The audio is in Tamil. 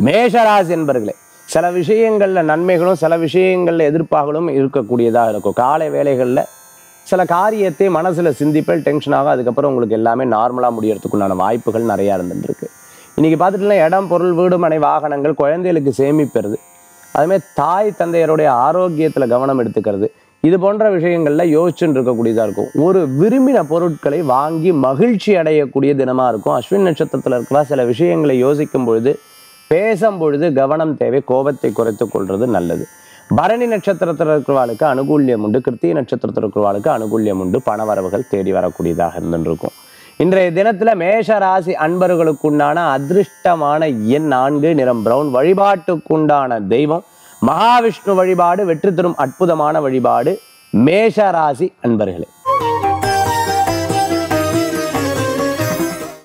மேஷராசி என்பர்களே, சில விஷயங்களில் நன்மைகளும் சில விஷயங்களில் எதிர்ப்பாகவும் இருக்கக்கூடியதாக இருக்கும். காலை வேளைகளில் சில காரியத்தை மனசில் சிந்திப்பல் டென்ஷன் ஆகும். அதுக்கப்புறம் உங்களுக்கு எல்லாமே நார்மலாக முடியறதுக்குண்டான வாய்ப்புகள் நிறையா இருந்துருக்கு. இன்றைக்கி பார்த்துட்டுனா இடம், பொருள், வீடு, மனை, வாகனங்கள், குழந்தைகளுக்கு சேமிப்பது, அதுமாதிரி தாய் தந்தையருடைய ஆரோக்கியத்தில் கவனம் எடுத்துக்கிறது, இது போன்ற விஷயங்களில் யோசிச்சுன்னு இருக்கக்கூடியதாக இருக்கும். ஒரு விரும்பின பொருட்களை வாங்கி மகிழ்ச்சி அடையக்கூடிய தினமாக இருக்கும். அஸ்வின் நட்சத்திரத்தில் இருக்கிற சில விஷயங்களை யோசிக்கும் பொழுது பேசும் பொழுது கவனம் தேவை. கோபத்தை குறைத்து கொள்வது நல்லது. பரணி நட்சத்திரத்தில் இருக்கிறவாளுக்கு அனுகூல்யம் உண்டு. கிருத்திகை நட்சத்திரத்தில் இருக்கிறவாளுக்கு அனுகூல்யம் உண்டு. பணவரவுகள் தேடி வரக்கூடியதாக இருந்துருக்கும். இன்றைய தினத்தில் மேஷ ராசி அன்பர்களுக்குண்டான அதிர்ஷ்டமான எண் 4, நிறம் பிரவுன். வழிபாட்டுக்குண்டான தெய்வம் மகாவிஷ்ணு வழிபாடு வெற்றி தரும் அற்புதமான வழிபாடு. மேஷ ராசி அன்பர்களே.